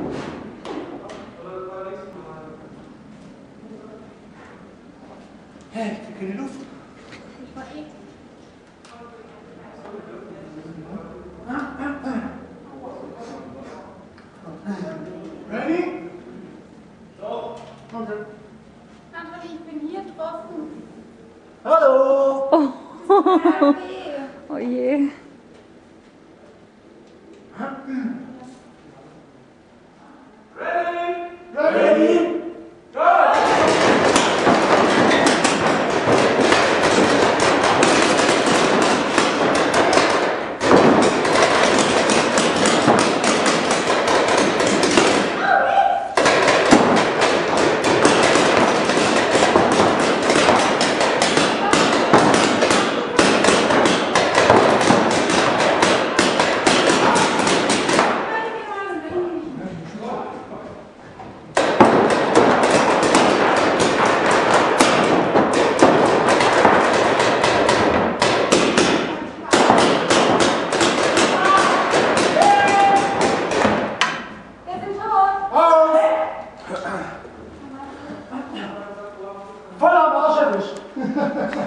Hey, ich krieg keine Luft. Ich war eklig. Ready? So. Okay. Anthony, ich bin hier getroffen. Hallo! Oh, Oh je. Ready? Ready? Go! Voll am Arsch erwischt.